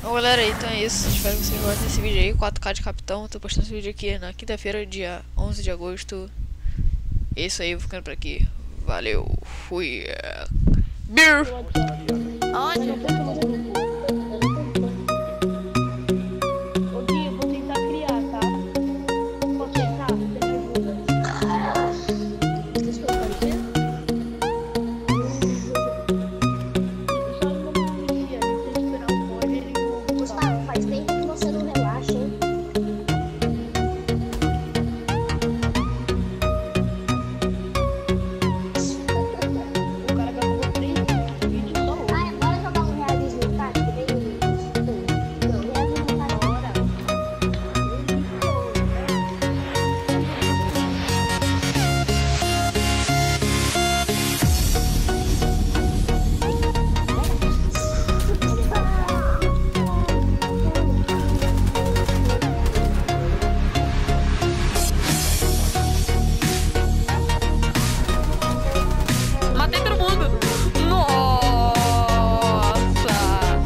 Bom, galera, então é isso. Espero que vocês gostem desse vídeo aí. 4K de capitão. Tô postando esse vídeo aqui na quinta-feira, dia 11 de agosto. É isso aí, vou ficando por aqui. Valeu, fui. Beer! Onde? Ô Gui, eu vou tentar criar, tá? Vou tentar, você me ajuda. Desculpa, tia. Só não confia, deixa eu esperar um pouco ele voltar. Gustavo, faz tempo que você não relaxa, hein? O cara gravou 3 vídeos só hoje. Ai, bora jogar um realismo tático bem. Não, realismo tático. Bora. Matei todo mundo! Nossa!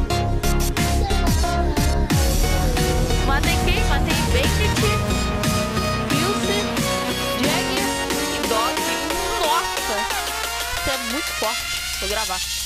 Matei quem? Matei Bandit, Pilce, Jag e Dog. Nossa! Isso é muito forte. Vou gravar.